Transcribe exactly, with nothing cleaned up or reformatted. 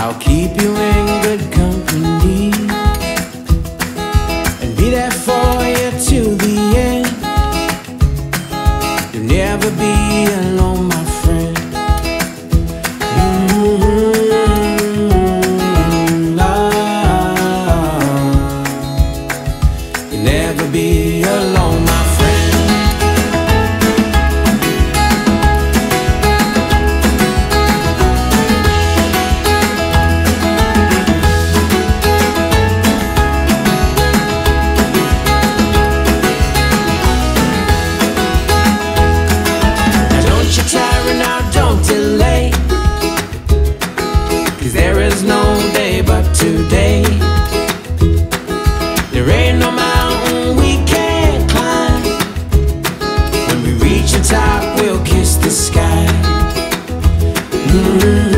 I'll keep you in good company and be there for you till the end. You'll never be alone, my friend. Mm-hmm. Love. You'll never be alone, my friend. Today, there ain't no mountain we can't climb. When we reach the top, we'll kiss the sky. Mm-hmm.